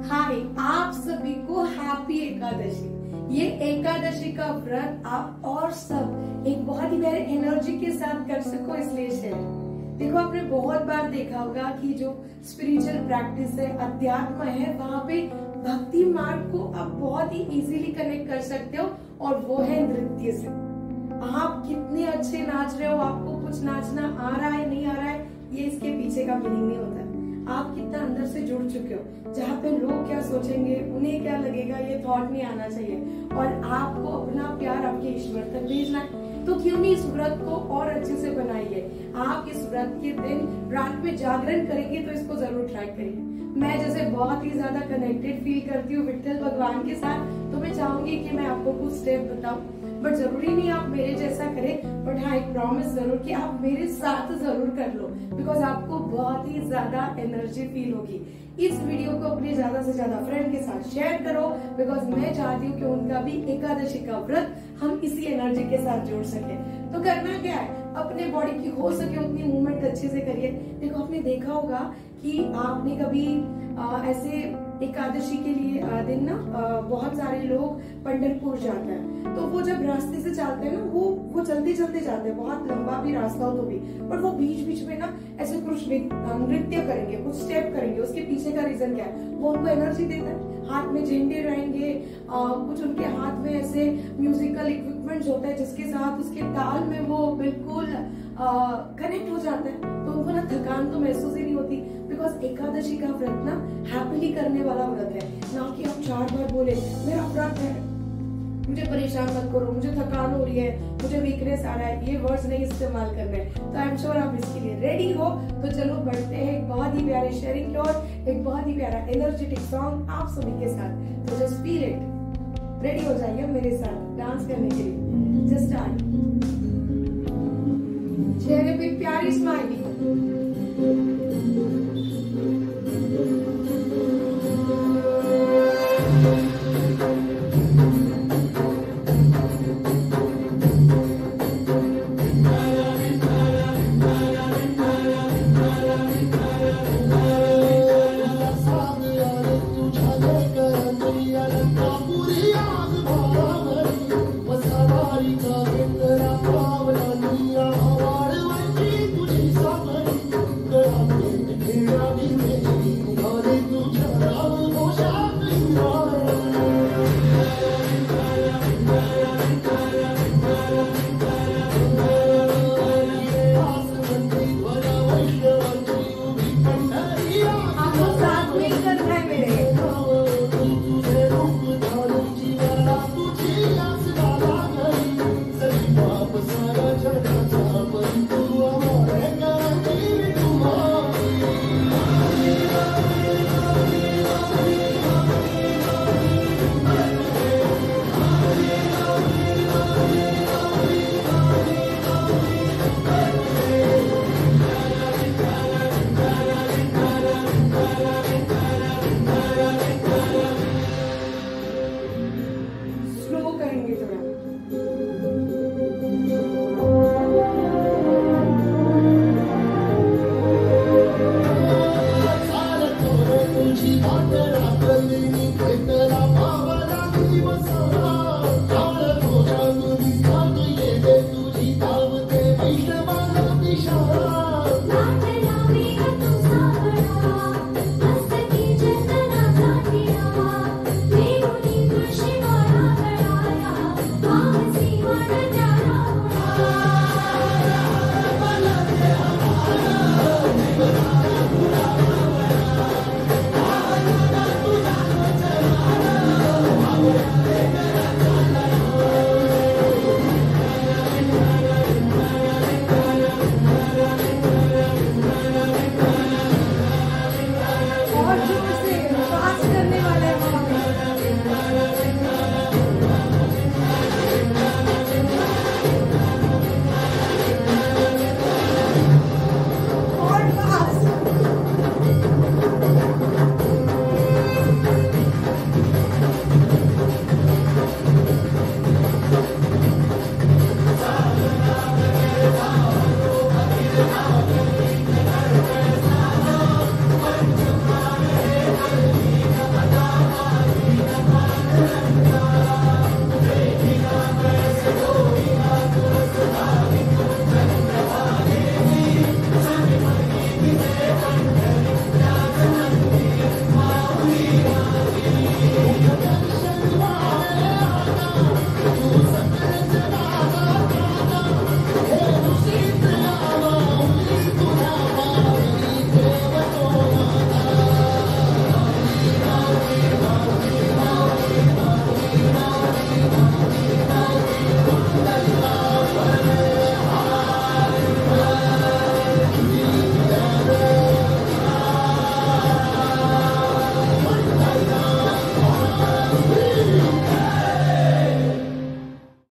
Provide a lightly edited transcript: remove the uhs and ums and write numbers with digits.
हाय, आप सभी को हैप्पी एकादशी। ये एकादशी का व्रत आप और सब एक बहुत ही प्यारे एनर्जी के साथ कर सको, इसलिए शेयर। देखो, आपने बहुत बार देखा होगा कि जो स्पिरिचुअल प्रैक्टिस है, अध्यात्म है, वहाँ पे भक्ति मार्ग को आप बहुत ही इजीली कनेक्ट कर सकते हो, और वो है नृत्य से। आप कितने अच्छे नाच रहे हो, आपको कुछ नाचना आ रहा है नहीं आ रहा है, ये इसके पीछे का मीनिंग नहीं होता। आप कितना अंदर से जुड़ चुके हो, जहाँ पे लोग क्या सोचेंगे, उन्हें क्या लगेगा, ये थॉट नहीं आना चाहिए। और आपको अपना प्यार आपके ईश्वर तक भेजना है, तो क्यों नहीं इस व्रत को और अच्छे से बनाइए। आप इस व्रत के दिन रात में जागरण करेंगे तो इसको जरूर ट्राई करिए। मैं जैसे बहुत ही ज्यादा कनेक्टेड फील करती हूँ विट्ठल भगवान के साथ, तो मैं चाहूंगी कि मैं आपको कुछ स्टेप बताऊं, बट जरूरी नहीं आप मेरे जैसा करें, बट हाँ, एक प्रॉमिस जरूर कि आप मेरे साथ जरूर कर लो, बिकॉज आपको बहुत ही ज्यादा एनर्जी फील होगी। इस वीडियो को अपने ज्यादा से ज्यादा फ्रेंड के साथ शेयर करो, बिकॉज मैं चाहती हूँ कि उनका भी एकादशी का व्रत हम इसी एनर्जी के साथ जोड़ सके। तो करना क्या है, अपने बॉडी की हो सके उतनी मूवमेंट अच्छे से करिए। देखो, आपने देखा होगा कि आपने कभी ऐसे एकादशी के लिए दिन ना बहुत सारे लोग पंढरपुर जाते हैं, तो वो जब रास्ते से चलते हैं ना, वो चलते चलते जाते हैं, बहुत लंबा भी रास्ता हो तो भी, पर वो बीच बीच में ना ऐसे कुछ नृत्य करेंगे, कुछ स्टेप करेंगे। उसके पीछे का रीजन क्या है, वो उनको एनर्जी देता है। हाथ में झंडे रहेंगे, कुछ उनके हाथ में ऐसे म्यूजिकल इक्विपमेंट्स होता है जिसके साथ उसके ताल में वो बिल्कुल कनेक्ट हो जाता है, तो उनको ना थकान तो महसूस ही नहीं होती। बिकॉज एकादशी का व्रत ना हैप्पीली करने वाला व्रत है, ना कि आप 4 बार बोले मेरा व्रत है, मुझे परेशान मत करो, मुझे थकान हो रही है, मुझे वीकनेस आ रहा है, ये वर्ड्स नहीं इस्तेमाल करने। तो आई एम श्योर आप इसके लिए रेडी हो। तो चलो बढ़ते हैं एक बहुत ही प्यारे शेयरिंग की ओर, एक बहुत ही प्यारा एनर्जेटिक सॉन्ग आप सभी के साथ। तो जस्ट फील इट, रेडी हो जाइए मेरे साथ डांस करने के लिए। जस्ट स्टार्ट, चेहरे पे प्यारी स्माइली, She got the